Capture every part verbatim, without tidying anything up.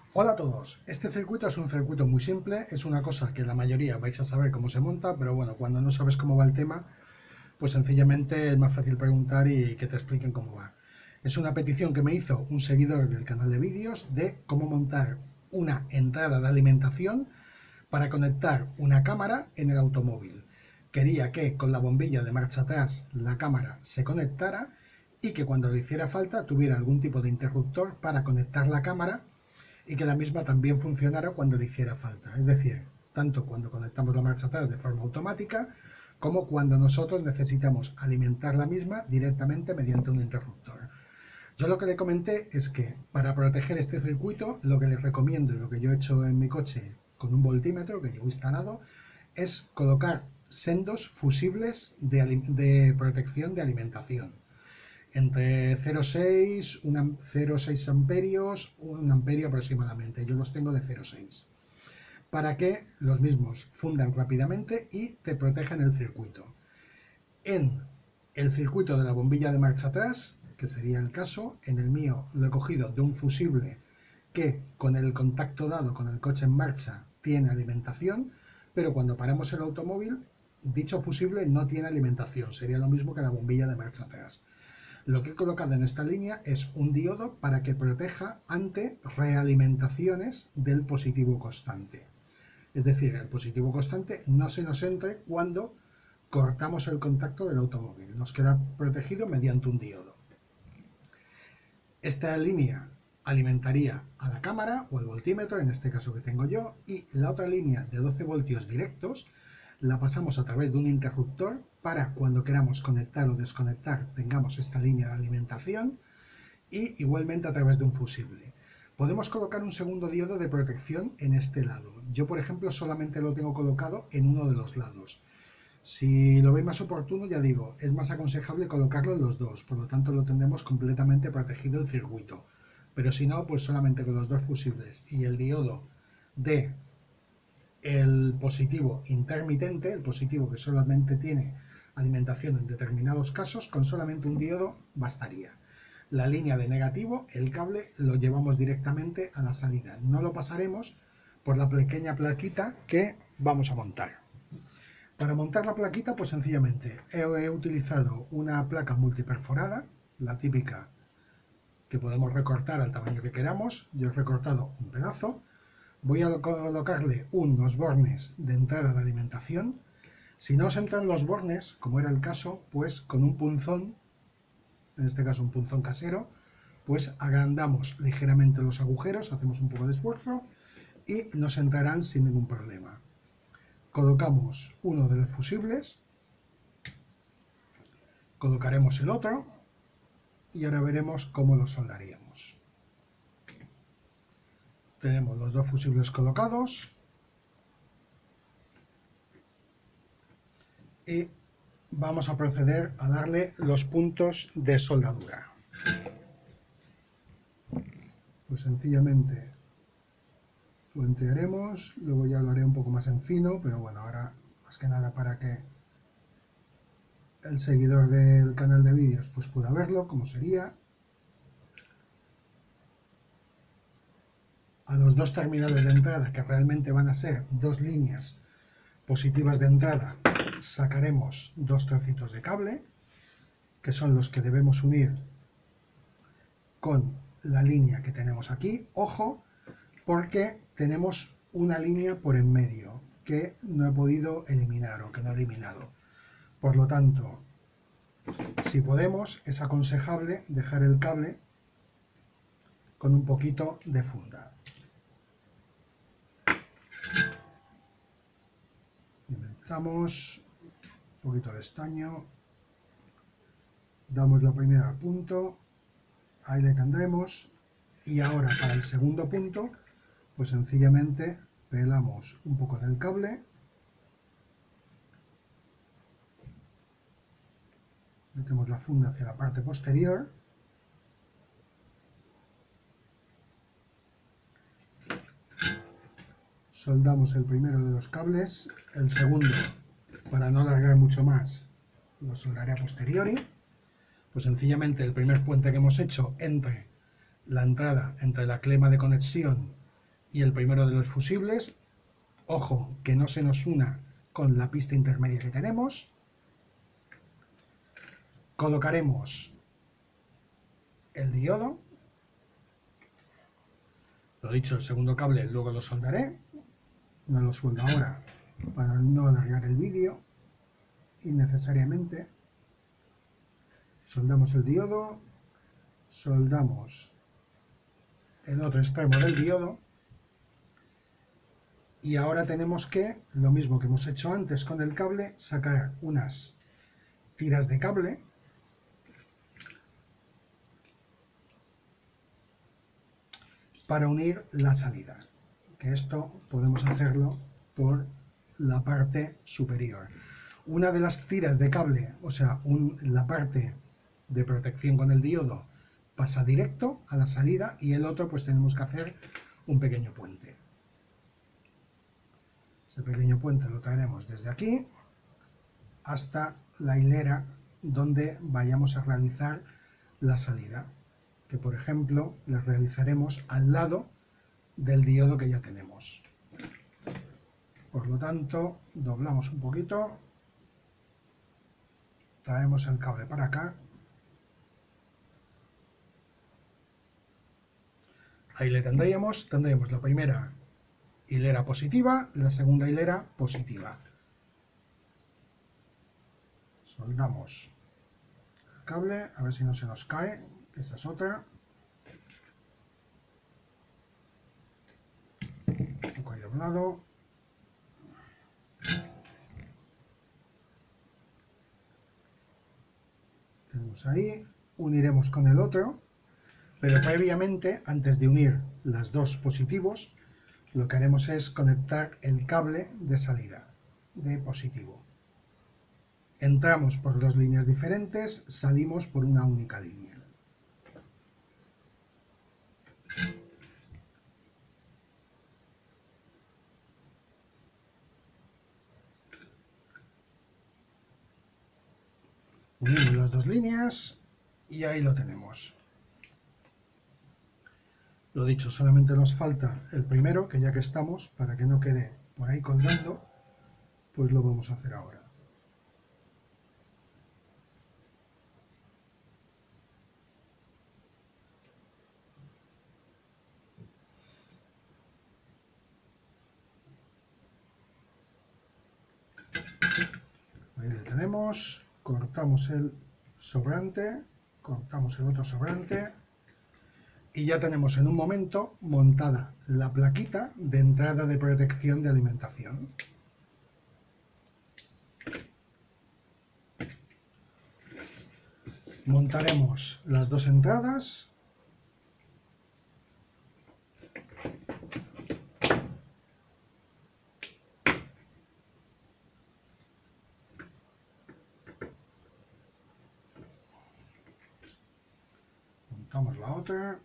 Hola a todos, este circuito es un circuito muy simple, es una cosa que la mayoría vais a saber cómo se monta, pero bueno, cuando no sabes cómo va el tema, pues sencillamente es más fácil preguntar y que te expliquen cómo va. Es una petición que me hizo un seguidor del canal de vídeos de cómo montar una entrada de alimentación para conectar una cámara en el automóvil. Quería que con la bombilla de marcha atrás la cámara se conectara y que cuando le hiciera falta tuviera algún tipo de interruptor para conectar la cámara y que la misma también funcionara cuando le hiciera falta. Es decir, tanto cuando conectamos la marcha atrás de forma automática como cuando nosotros necesitamos alimentar la misma directamente mediante un interruptor. Yo lo que le comenté es que para proteger este circuito, lo que les recomiendo y lo que yo he hecho en mi coche con un voltímetro que llevo instalado es colocar sendos fusibles de, de protección de alimentación. Entre cero coma seis amperios, un amperio aproximadamente. Yo los tengo de cero coma seis. Para que los mismos fundan rápidamente y te protejan el circuito. En el circuito de la bombilla de marcha atrás, que sería el caso, en el mío lo he cogido de un fusible que con el contacto dado con el coche en marcha tiene alimentación, pero cuando paramos el automóvil, dicho fusible no tiene alimentación. Sería lo mismo que la bombilla de marcha atrás. Lo que he colocado en esta línea es un diodo para que proteja ante realimentaciones del positivo constante. Es decir, el positivo constante no se nos entre cuando cortamos el contacto del automóvil. Nos queda protegido mediante un diodo. Esta línea alimentaría a la cámara o el voltímetro, en este caso que tengo yo, y la otra línea de doce voltios directos la pasamos a través de un interruptor para cuando queramos conectar o desconectar tengamos esta línea de alimentación, y igualmente a través de un fusible. Podemos colocar un segundo diodo de protección en este lado. Yo, por ejemplo, solamente lo tengo colocado en uno de los lados. Si lo veis más oportuno, ya digo, es más aconsejable colocarlo en los dos, por lo tanto lo tendremos completamente protegido el circuito. Pero si no, pues solamente con los dos fusibles y el diodo de el positivo intermitente, el positivo que solamente tiene alimentación en determinados casos, con solamente un diodo bastaría. La línea de negativo, el cable, lo llevamos directamente a la salida. No lo pasaremos por la pequeña plaquita que vamos a montar. Para montar la plaquita, pues sencillamente he, he utilizado una placa multiperforada, la típica que podemos recortar al tamaño que queramos. Yo he recortado un pedazo. Voy a colocarle unos bornes de entrada de alimentación. Si no os entran los bornes, como era el caso, pues con un punzón, en este caso un punzón casero, pues agrandamos ligeramente los agujeros, hacemos un poco de esfuerzo y nos entrarán sin ningún problema. Colocamos uno de los fusibles, colocaremos el otro y ahora veremos cómo lo soldaríamos. Tenemos los dos fusibles colocados y vamos a proceder a darle los puntos de soldadura. Pues sencillamente puentearemos, luego ya lo haré un poco más en fino, pero bueno, ahora más que nada para que el seguidor del canal de vídeos pues pueda verlo, cómo sería. A los dos terminales de entrada, que realmente van a ser dos líneas positivas de entrada, sacaremos dos trocitos de cable, que son los que debemos unir con la línea que tenemos aquí. Ojo, porque tenemos una línea por en medio que no he podido eliminar o que no he eliminado. Por lo tanto, si podemos, es aconsejable dejar el cable con un poquito de funda. Inventamos un poquito de estaño, damos la primera al punto, ahí le tendremos, y ahora para el segundo punto, pues sencillamente pelamos un poco del cable, metemos la funda hacia la parte posterior, soldamos el primero de los cables, el segundo, para no alargar mucho más, lo soldaré a posteriori. Pues sencillamente el primer puente que hemos hecho entre la entrada, entre la clema de conexión y el primero de los fusibles. Ojo, que no se nos una con la pista intermedia que tenemos. Colocaremos el diodo. Lo dicho, el segundo cable luego lo soldaré. No lo sueldo ahora para no alargar el vídeo innecesariamente. Soldamos el diodo. Soldamos el otro extremo del diodo. Y ahora tenemos que, lo mismo que hemos hecho antes con el cable, sacar unas tiras de cable para unir la salida, que esto podemos hacerlo por la parte superior. Una de las tiras de cable, o sea, un, la parte de protección con el diodo, pasa directo a la salida y el otro pues tenemos que hacer un pequeño puente. Ese pequeño puente lo traeremos desde aquí hasta la hilera donde vayamos a realizar la salida, que por ejemplo la realizaremos al lado del diodo que ya tenemos. Por lo tanto, doblamos un poquito, traemos el cable para acá. Ahí le tendríamos, tendremos la primera hilera positiva, la segunda hilera positiva. Soldamos el cable, a ver si no se nos cae, que esa es otra. Un poco ahí doblado. Tenemos ahí, uniremos con el otro, pero previamente, antes de unir las dos positivos, lo que haremos es conectar el cable de salida de positivo. Entramos por dos líneas diferentes, salimos por una única línea. Unimos las dos líneas y ahí lo tenemos. Lo dicho, solamente nos falta el primero, que ya que estamos, para que no quede por ahí colgando, pues lo vamos a hacer ahora. Ahí le tenemos, cortamos el sobrante, cortamos el otro sobrante. Y ya tenemos en un momento montada la plaquita de entrada de protección de alimentación. Montaremos las dos entradas. Montamos la otra.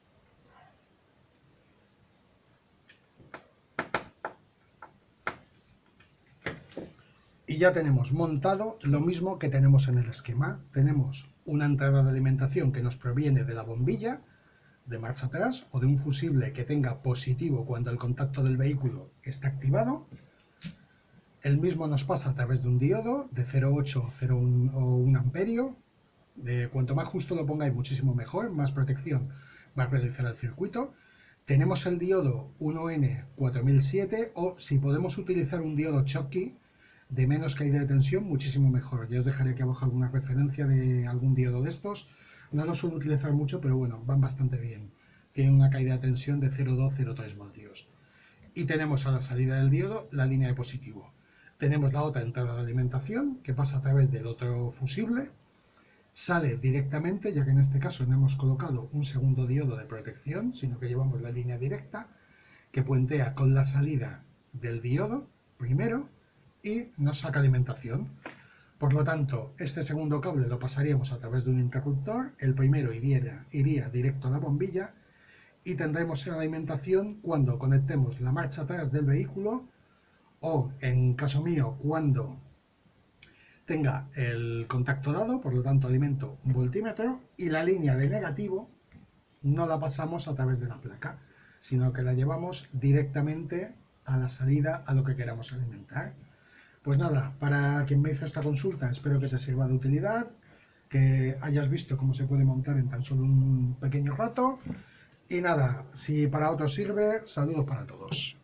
Y ya tenemos montado lo mismo que tenemos en el esquema. Tenemos una entrada de alimentación que nos proviene de la bombilla de marcha atrás o de un fusible que tenga positivo cuando el contacto del vehículo está activado. El mismo nos pasa a través de un diodo de cero coma ocho, cero coma uno o un amperio. Eh, cuanto más justo lo pongáis, muchísimo mejor, más protección va a realizar el circuito. Tenemos el diodo uno N cuatro mil siete o si podemos utilizar un diodo Schottky de menos caída de tensión, muchísimo mejor. Ya os dejaré aquí abajo alguna referencia de algún diodo de estos. No los suelo utilizar mucho, pero bueno, van bastante bien. Tienen una caída de tensión de cero coma dos a cero coma tres voltios. Y tenemos a la salida del diodo la línea de positivo. Tenemos la otra entrada de alimentación que pasa a través del otro fusible. Sale directamente, ya que en este caso no hemos colocado un segundo diodo de protección, sino que llevamos la línea directa que puentea con la salida del diodo primero y nos saca alimentación. Por lo tanto, este segundo cable lo pasaríamos a través de un interruptor, el primero iría, iría directo a la bombilla y tendremos la alimentación cuando conectemos la marcha atrás del vehículo o, en caso mío, cuando tenga el contacto dado, por lo tanto alimento un voltímetro y la línea de negativo no la pasamos a través de la placa, sino que la llevamos directamente a la salida a lo que queramos alimentar. Pues nada, para quien me hizo esta consulta, espero que te sirva de utilidad, que hayas visto cómo se puede montar en tan solo un pequeño rato. Y nada, si para otros sirve, saludos para todos.